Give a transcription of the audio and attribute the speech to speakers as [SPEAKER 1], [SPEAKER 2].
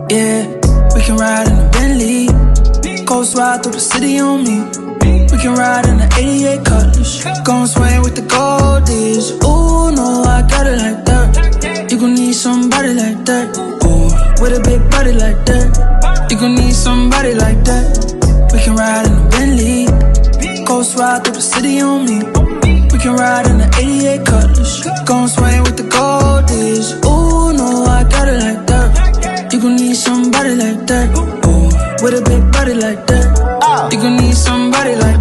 [SPEAKER 1] Yeah, we can ride in a Bentley, coast ride through the city on me. We can ride in the 88 Cutlass, gon' swing with the goldies. Ooh, no, I got it like that. You gon' need somebody like that. Ooh, with a big body like that. You gon' need somebody like that. We can ride in a Bentley, coast ride through the city on me. We can ride in the 88 Cutlass, gon' swing with the goldies. Ooh, no, I got it like that. You gon' need somebody like that. Ooh, with a big body like that. You gon' need somebody like that.